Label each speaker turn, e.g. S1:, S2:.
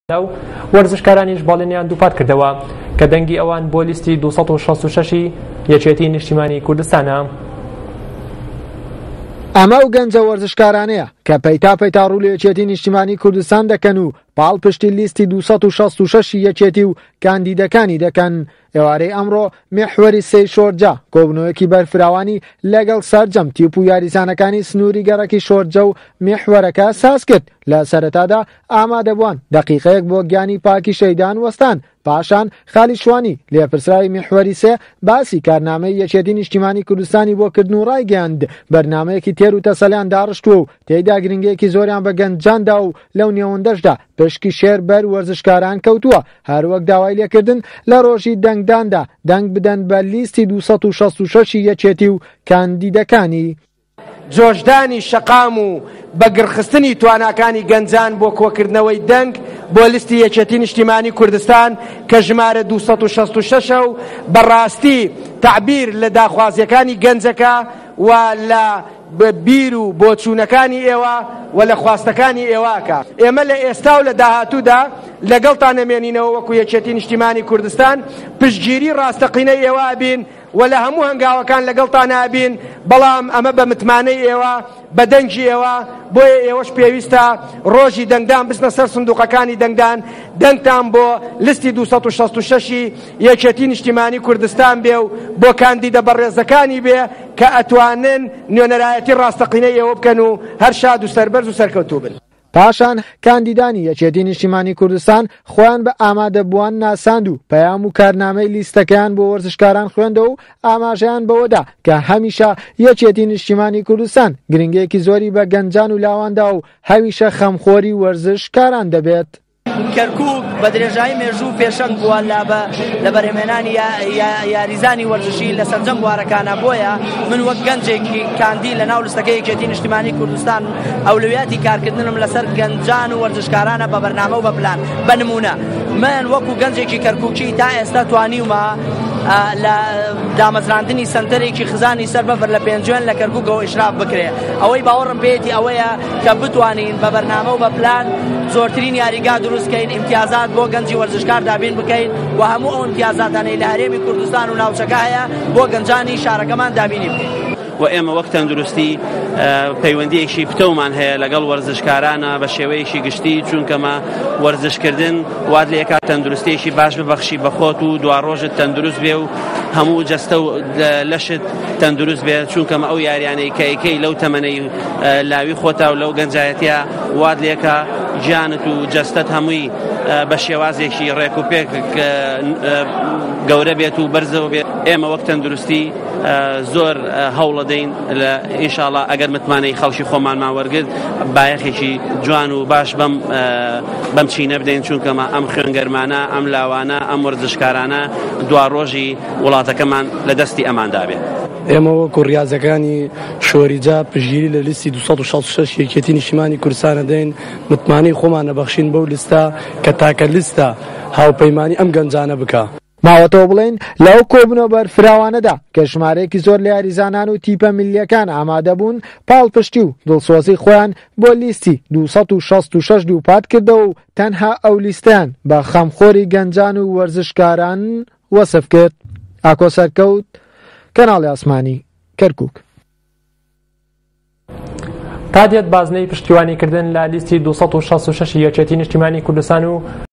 S1: وەرزشکارانیش باڵێنیان دووپات کردەوە کە دەنگی ئەوان بۆ لیستی 266 یەکێتی نیشتیمانی کوردستانە.
S2: ئەمە و گەنجە وەرزشکارانەیە کە پەیتا ڕوو لە یەکێتی نیشتیمانی کوردستان دەکەن و پاڵ پشتی لیستی 266 یەکێتی و کاندیدەکانی دەکەن. ئێوارەی ئەمڕۆ میحوەری سەی شۆرجە کۆبنەوەیەکی بەرفراوانی لەگەڵ سەرجەم تیپ و یاریزانەکانی سنووری گەڕەکی شۆرجە و میحوەرەکە ساز کرد. لە سەرەتادا ئامادەبووان دەقیقەیەک بۆ گیانی پاکی شەیدان وەستان. پاشان خالی شوانی لێپرسراوی میحوەری سێ باسی کارنامەی یەکێتی نیشتیمانی کوردستانی بۆ کردن و ڕایگەاند. بەرنامەیەکی تێر و تەسەلیان داڕشتووە و تێیدا گرنگەیەکی زۆریان بە گەنجاندا و لەو نێوەندەشدا پشکی شێر بەر وەرزشکاران کەوتووە. هەروەک داوای لێکردن لە ڕۆژی دەنگداندا دەنگ بدەن بە لیستی 266 یەکێتی و کاندیدەکانی.
S3: جۆشدانی شەقام و بەگرخستنی تواناکانی گەنجان بۆ کۆکردنەوەی دەنگ بۆ لیستی یەکێتی نیشتیمانی کوردستان کە ژمارە 266 و بەڕاستی تعبیر لە داخوازیەکانی گەنجەکە و لە بیر و بۆچوونەکانی ئێوە و لە خواستەکانی ئێواکە. ئێمە لە ئێستا و لە داهاتوودا لەگەڵتان نەمێنینەوە وەکو یەکێتی نیشتیمانی کوردستان پشتگیری ڕاستەقینەی ئێوە بین و لە هەموو هەنگاوەکان لەگەڵتان نابین، بەڵام ئەمە بە متمانەی ئێوە بە دەنگی ئێوە بۆیە ئێوەش پێویستە ڕۆژی دەنگدان بچنە سەر سندوقەکانی دەنگدان دەنگتان بۆ لیستی 266 یەکێتی نیشتیمانی کوردستان بێ و بۆ کاندیدە بەڕێزەکانی بێ کە ئەتوانن نوێنەرایەتی ڕاستەقینەی ئێوە بکەن و هەر شاد و سەربەرز و سەرکەوتوو بن.
S2: پاشان کاندیدانی یەکێتی نیشتیمانی کوردستان خۆیان بە ئامادەبووان ناساند و پەیام و کارنامەی لیستەکەیان بۆ وەرزشکاران خوێندەوە و ئاماژەیان بەوەدا کە هەمیشە یەکێتی نیشتیمانی کوردستان گرنگێکی زۆری بە گەنجان و لاواندا و هەمیشە خەمخۆری وەرزشکاران دەبێت.
S4: کەرکووک بە درێژایی مێژوو پێشەنگ بووە لە بەرهێمێنانی یاریزانی وەرزشی لە سەرجەم بوارەکانە. بۆیە من وەک گەنجێکی کاندی لە ناو لستەکەی یەکێتی نیشتیمانی کوردستان ئەولویەتی کارکردنم لەسەر گەنجان و وەرزشکارانە بە بەرنامە و بە پلان. بە نمونە من وەکو گەنجێکی کەرکووکی تا ئێستا توانیومە لە دامەزراندنی سنتەرێکی خزانی سەر بەفر لە پێنجوێن لە کەرکووکەوە ئیشراف بکرێ. ئەوەی باوەڕم پێێتی ئەوەیە کە بتوانین بە بەرنامە و بە پلان زۆرترین یاریگا دروستکەین، ئیمتیازات بۆ گەنجی وەرزشکار دابین بکەین و هەموو ئەو ئیمتیازاتانەی لە هەرێمی کوردستان و ناوچەکە هەیە بۆ گەنجانی شارەکەمان دابینی بکەین.
S5: و ئێمە وەک تەندروستی پەیوەندیەکی پتەومان هەیە لەگەڵ وەرزشکارانە بە شێوەیەکی گشتی، چونکەمە وەرزشکردن وات لە یەکات تەندروستیەکی باش ببەخشی بە خۆت و دوا ڕۆژت تەندروست بێ و هەموو جەستە و لەشت تەندروست بێت، چونکەمە ئەو یاریانەی کە ئەیکەی لەو تەمەنەی لاوی خۆتا و لەو گەنجایەتیە وات لە یەکە گیانت و جەستت هەمووی بە شێوازێکی ڕێک و پێک گەورە بێت و بەرزەوە بێت. ئێمە وەک تەندروستی زۆر هەوڵە دەین لە ئینشاڵڵا ئەگەر متمانەی خەڵکی خۆمانمان وەرگرت بایەخێکی جوان و باش بەم چینە بدەین، چونکەمە ئەم خوێنگەرمانە ئەم لاوانە ئەم وەرزشکارانە دوا ڕۆژی وڵاتەکەمان لە دەستی ئەماندا بێت.
S6: ئێمە وەکو ڕاضەکانی شۆریجا پژگیری لە لیستی 266 یەکێتی نیشتیمانی کوردستانە دەین متمانەی خۆمان نەبەخشین بەو لیستە کە تاکە لیستە هاوپەیمانی ئەم گەنجانە بکە.
S2: ماوەتەوە بڵێن لەو کۆبنەوە بەرفراوانەدا کە ژمارەیەکی زۆر لە یاریزانان و تیپە میلیەکان ئامادە بوون پاڵپشتی و دڵسۆزی خۆیان بۆ لیستی 266 دووپات کردەوە و تەنها ئەو لیستیان بە خەمخۆری گەنجان و وەرزشکاران وەسف کرد. ئاکۆ سەرکەوت، کەناڵی ئاسمانی، کەرکووک.
S1: تا دێت بازنەی پشتیوانیکردن لە لیستی 266 یەکێتی نیشتیمانی کوردستان و